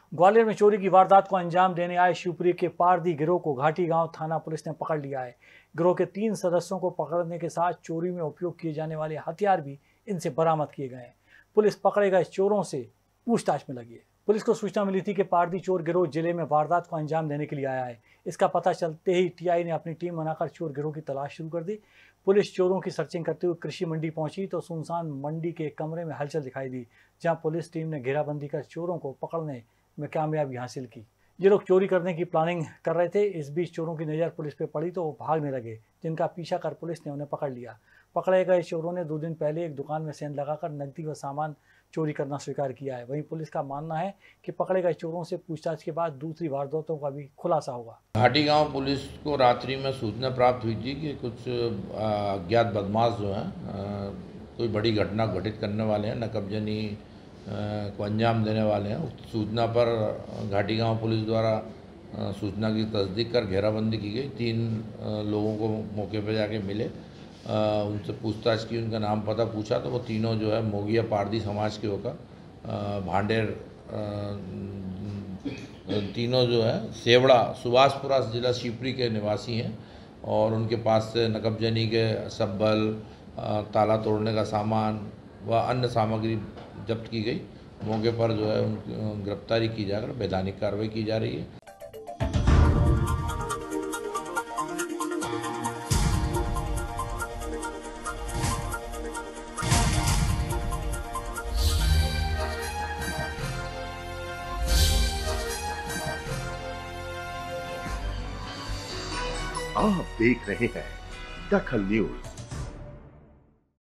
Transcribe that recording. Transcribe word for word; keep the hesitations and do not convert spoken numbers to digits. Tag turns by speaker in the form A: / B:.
A: ग्वालियर में चोरी की वारदात को अंजाम देने आए शिवपुरी के पारदी गिरोह को घाटी गांव थाना पुलिस ने पकड़ लिया है। गिरोह के तीन सदस्यों को पकड़ने के साथ चोरी में उपयोग किए जाने वाले हथियार भी इनसे बरामद किए गए हैं। पुलिस पकड़े गए चोरों से पूछताछ में लगी है। पुलिस को सूचना मिली थी कि पारदी चोर गिरोह जिले में वारदात को अंजाम देने के लिए आया है। इसका पता चलते ही टीआई ने अपनी टीम बनाकर चोर गिरोह की तलाश शुरू कर दी। पुलिस चोरों की सर्चिंग करते हुए कृषि मंडी पहुंची तो सुनसान मंडी के एक कमरे में हलचल दिखाई दी, जहां पुलिस टीम ने घेराबंदी कर चोरों को पकड़ने में कामयाबी हासिल की। ये लोग चोरी करने की प्लानिंग कर रहे थे। इस बीच चोरों की नज़र पुलिस पे पड़ी तो वो भागने लगे, जिनका पीछा कर पुलिस ने उन्हें पकड़ लिया। पकड़े गए चोरों ने दो दिन पहले एक दुकान में सेंध लगाकर नकदी व सामान चोरी करना स्वीकार किया है। वहीं पुलिस का मानना है कि पकड़े गए चोरों से पूछताछ के बाद दूसरी वारदातों का भी खुलासा होगा।
B: घाटी गांव पुलिस को रात्रि में सूचना प्राप्त हुई थी कि कुछ अज्ञात बदमाश जो हैं कोई बड़ी घटना घटित करने वाले हैं, नकबजनी को अंजाम देने वाले हैं। उक्त सूचना पर घाटी गांव पुलिस द्वारा सूचना की तस्दीक कर घेराबंदी की गई। तीन लोगों को मौके पर जाके मिले, उनसे पूछताछ की, उनका नाम पता पूछा तो वो तीनों जो है मोगिया पारदी समाज के होकर भांडेर तीनों जो है सेवड़ा सुभाषपुरा जिला शिवपुरी के निवासी हैं और उनके पास से नकबजनी के सब्बल, ताला तोड़ने का सामान व अन्य सामग्री जब्त की गई। मौके पर जो है उनकी गिरफ्तारी की जाकर वैधानिक कार्रवाई की जा रही है।
C: आप देख रहे हैं दखल न्यूज।